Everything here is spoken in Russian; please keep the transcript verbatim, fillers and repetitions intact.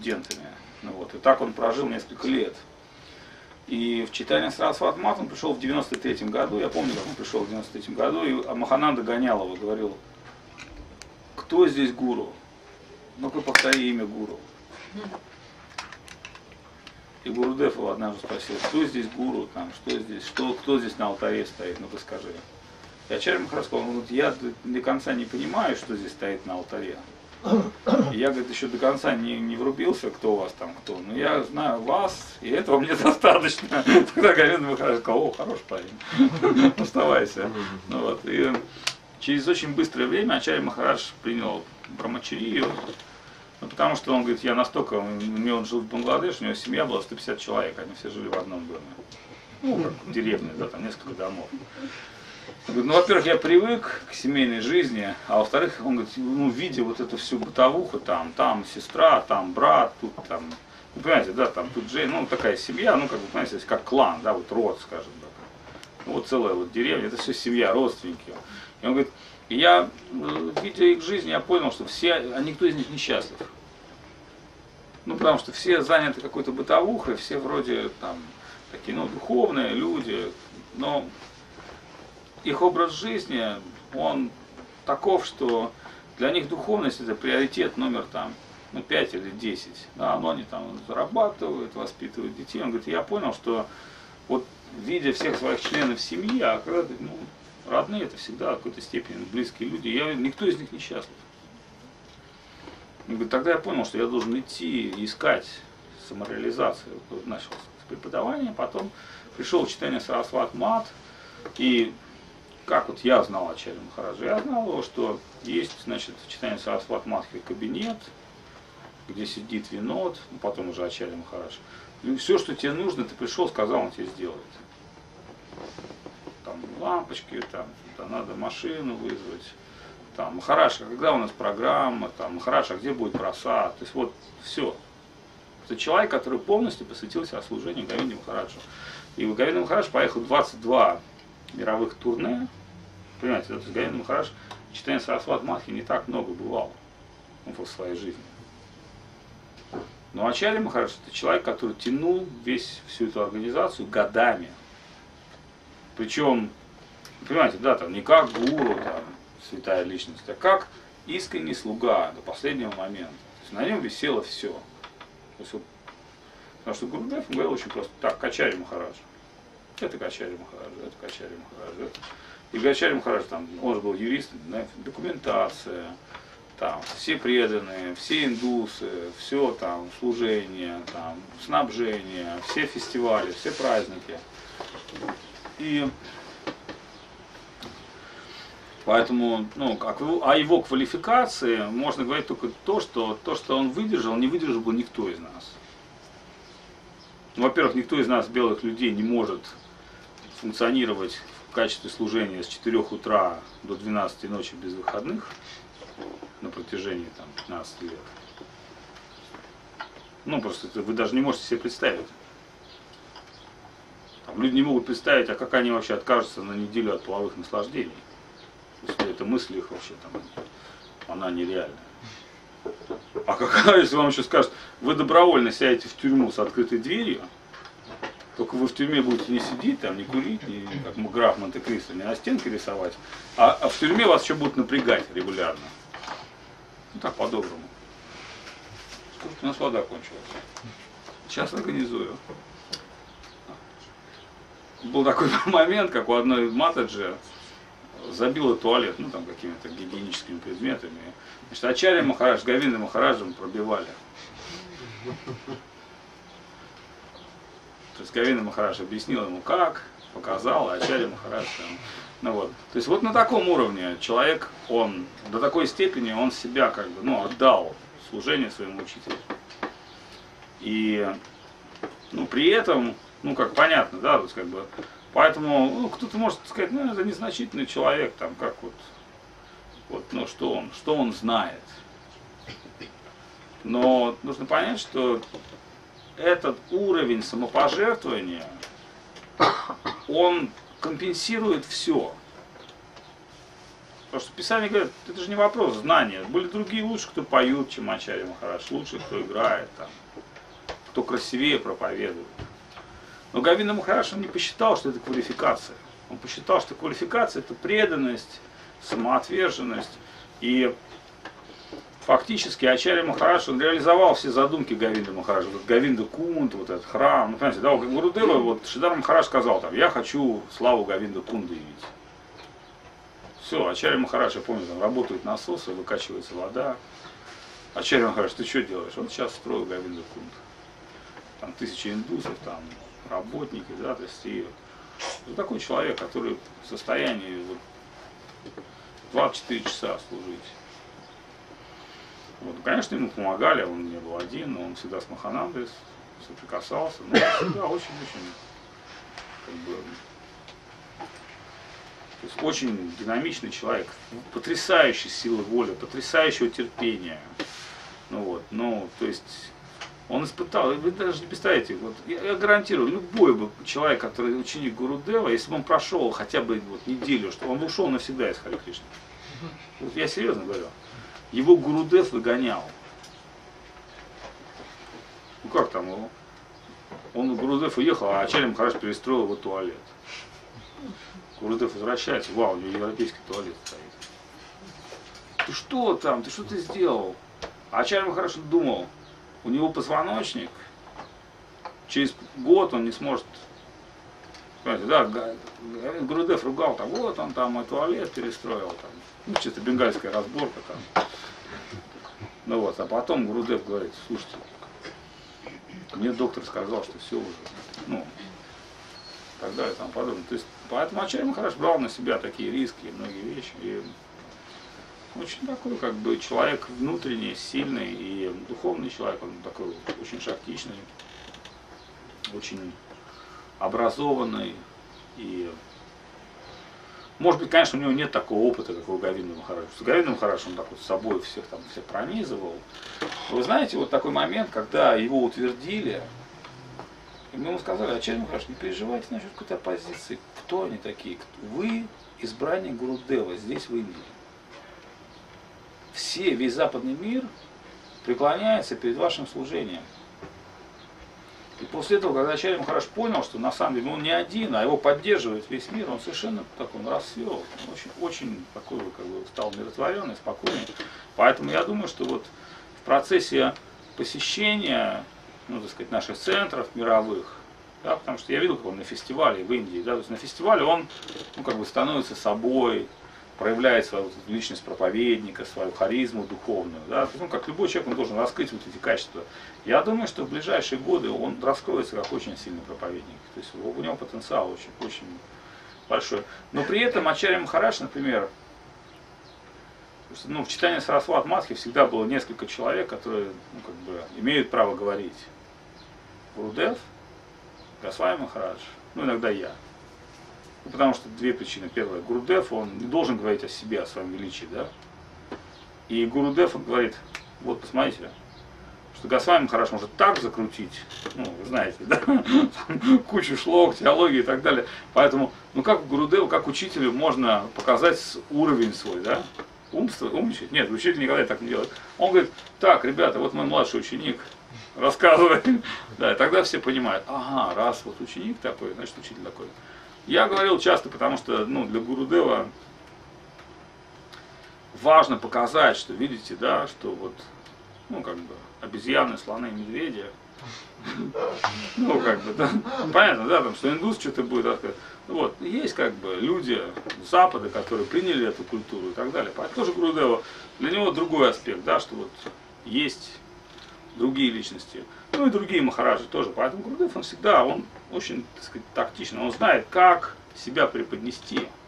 студентами. Ну, вот. И так он прожил несколько лет. И в читание Сарасват Мат он пришел в девяносто третьем году, я помню, как он пришел в девяносто третьем году, и Махананда гонял его, говорил: кто здесь гуру? Ну-ка повтори имя гуру. И Гурудев его однажды спросил: кто здесь гуру, там, что здесь, что, кто здесь на алтаре стоит, ну-ка скажи. И Ачарья Махарадж сказал: ну, вот я до конца не понимаю, что здесь стоит на алтаре. И я, говорит, еще до конца не, не врубился, кто у вас там, кто. Но я знаю вас, и этого мне достаточно. Тогда Говинда Махарадж сказал: о, хороший парень, оставайся. Ну, вот. И через очень быстрое время Ачарья Махарадж принял Брамачарию. Ну, потому что он говорит, я настолько, у него он жил в Бангладеше, у него семья была сто пятьдесят человек, они все жили в одном доме. Ну, как в деревне, да, там несколько домов. Он говорит, ну, во-первых, я привык к семейной жизни, а во-вторых, он говорит, ну, видя вот эту всю бытовуху, там, там сестра, там брат, тут там, ну, понимаете, да, там, тут же, ну, такая семья, ну, как бы, понимаете, как клан, да, вот род, скажем, да, ну, вот целая вот деревня, это все семья, родственники. И он говорит, и я, видя их жизнь, я понял, что все, а никто из них не счастлив. Ну, потому что все заняты какой-то бытовухой, все вроде там такие, ну, духовные люди, но их образ жизни, он таков, что для них духовность это приоритет номер там, ну, пять или десять. Да, но они там зарабатывают, воспитывают детей. Он говорит, я понял, что вот видя всех своих членов семьи, а когда, ну, родные это всегда в какой-то степени близкие люди, я, никто из них не счастлив. Он говорит, тогда я понял, что я должен идти искать самореализацию. Вот начал с преподавания, потом пришел в читание Сарасват Мат, и как вот я знал Ачарью Махараджа, я знал его, что есть, значит, в читании Сарасват Матхи кабинет, где сидит Винод, потом уже Ачарья Махарадж. И все, что тебе нужно, ты пришел, сказал, он тебе сделает. Там лампочки, там, там надо машину вызвать. Там, Махарадж, когда у нас программа, там, Махарадж, а где будет просад? То есть вот все. Это человек, который полностью посвятил себя служению Говинде Махараджу. И Говинда Махарадж поехал двадцать два мировых турне. Понимаете, да? То есть Говинда Махарадж в читании Сарасват Матхи не так много бывал в своей жизни. Но Ачарья Махарадж это человек, который тянул весь, всю эту организацию годами. Причем, понимаете, да, там не как гуру, там, святая личность, а как искренний слуга до последнего момента. То есть на нем висело все. То есть, вот, потому что Гурудев говорил очень просто, так, к Ачарье Махараджу. Это к Ачарье Махараджу, это к Ачарье Махараджу. Это. И к Ачарье Махараджу, там, он же был юристом, да, документация, там, все преданные, все индусы, все там, служение, там, снабжение, все фестивали, все праздники. И поэтому, ну, как, о его квалификации можно говорить только то, что то, что он выдержал, не выдержал бы никто из нас. Ну, во-первых, никто из нас, белых людей, не может функционировать в качестве служения с четырёх утра до двенадцати ночи без выходных на протяжении там, пятнадцати лет. Ну, просто это вы даже не можете себе представить. Там, люди не могут представить, а как они вообще откажутся на неделю от половых наслаждений. Если эта мысль их вообще там, она нереальная. А какая, если вам еще скажут, вы добровольно сядете в тюрьму с открытой дверью, только вы в тюрьме будете не сидеть, там, не курить, не, как граф Монте-Кристо, не на стенке рисовать, а, а в тюрьме вас еще будут напрягать регулярно. Ну так, по-доброму. Слушайте, у нас вода кончилась. Сейчас организую. Был такой момент, как у одной матаджи забила туалет, ну там какими-то гигиеническими предметами. Значит, Ачарья Махарадж, Говинда Махараджем пробивали. То есть Говинда Махарадж объяснил ему как, показал, а Ачарья Махарадж там, ну вот. То есть вот на таком уровне человек, он до такой степени он себя как бы, ну, отдал служению своему учителю. И ну, при этом, ну как понятно, да, то есть как бы, поэтому ну, кто-то может сказать, ну это незначительный человек, там как вот, вот, ну что он, что он знает. Но нужно понять, что этот уровень самопожертвования, он компенсирует все. Потому что Писание говорит, это же не вопрос знания. Были другие лучше, кто поют, чем Ачарья Махарадж, лучше, кто играет, там, кто красивее проповедует. Но Говинда Махарадж он не посчитал, что это квалификация. Он посчитал, что квалификация это преданность, самоотверженность. И фактически Ачарья Махарадж он реализовал все задумки Говинды Махараджа. Вот Говинда Кунд, вот этот храм. Ну, понимаете, да, у Гурудева, вот Шридар Махарадж сказал, там, я хочу славу Говинда Кунда явить. Все, Ачарья Махарадж, я помню, там работают насосы, выкачивается вода. Ачарья Махарадж, ты что делаешь? Он сейчас строил Говинда Кунд. Там тысячи индусов, там работники, да, то есть и вот такой человек, который в состоянии вот, двадцать четыре часа служить. Вот, конечно, ему помогали, он не был один, но он всегда с Маханандой соприкасался, но всегда очень-очень как бы, то есть очень динамичный человек, потрясающей силы воли, потрясающего терпения. Ну вот, ну, то есть он испытал, вы даже не представляете, вот, я, я гарантирую, любой бы человек, который ученик Гурудева, если бы он прошел хотя бы вот, неделю, что он ушел навсегда из Харе Кришны. Вот я серьезно говорю. Его Гурудев выгонял. Ну как там его? Он Гурудев уехал, а Ачарья Махарадж перестроил его туалет. Гурудев возвращается, вау, у него европейский туалет стоит. Ты что там, ты что ты сделал? А Ачарья Махарадж думал, у него позвоночник, через год он не сможет, понимаете, да, Гурудев ругал, там, вот он там и туалет перестроил, там, ну, чисто бенгальская разборка там. Ну вот, а потом Гурудев говорит, слушайте, мне доктор сказал, что все уже, ну, и так далее, там подобное. То есть, поэтому Ачарья Махарадж брал на себя такие риски, многие вещи. И очень такой, как бы, человек внутренний, сильный и духовный человек, он такой очень шактичный, очень образованный. И, может быть, конечно, у него нет такого опыта, как у Говинда Махараджа. С Говинда Махарадж он так вот с собой всех там всех пронизывал. Вы знаете, вот такой момент, когда его утвердили, и мы ему сказали, Ачарья Махарадж, не переживайте насчет какой-то оппозиции. Кто они такие? Вы избранник Гурудева здесь, в Индии. Все, весь западный мир преклоняется перед вашим служением. И после этого, когда Ачарья Махарадж понял, что на самом деле он не один, а его поддерживает весь мир, он совершенно такой, он расцвел, он очень, очень такой, как бы, стал умиротворенный, спокойный. Поэтому я думаю, что вот в процессе посещения, ну, так сказать, наших центров мировых, да, потому что я видел, как он на фестивале в Индии, да, то есть на фестивале он, ну, как бы становится собой, проявляет свою вот, личность проповедника, свою харизму духовную. Да? Ну, как любой человек, он должен раскрыть вот эти качества. Я думаю, что в ближайшие годы он раскроется как очень сильный проповедник. То есть у него потенциал очень, очень большой. Но при этом Ачарья Махарадж, например, ну, в читании Сарасват Матхи всегда было несколько человек, которые, ну, как бы, имеют право говорить. Гурудев, Госвами Махарадж, ну иногда я. Потому что две причины. Первая, Гурудев, он не должен говорить о себе, о своем величии, да? И Гурудев, он говорит, вот посмотрите, что Госвами Махарадж может так закрутить, ну, вы знаете, да? Кучу шлок, теологии и так далее. Поэтому, ну как Гурудеву, как учителю можно показать уровень свой, да? Умство, умничать? Нет, учитель никогда так не делает. Он говорит, так, ребята, вот мой младший ученик, рассказывает. Да, и тогда все понимают, ага, раз вот ученик такой, значит учитель такой. Я говорил часто, потому что, ну, для Гурудева важно показать, что, видите, да, что вот, ну, как бы, обезьяны, слоны, медведи, ну, как бы, да, понятно, да, там, что индус что-то будет рассказывать. Вот, есть, как бы, люди Запада, которые приняли эту культуру и так далее. Поэтому тоже Гурудева, для него другой аспект, да, что вот есть другие личности, ну и другие махараджи тоже. Поэтому Гурудев, он всегда, он очень, так сказать, тактичный, он знает, как себя преподнести.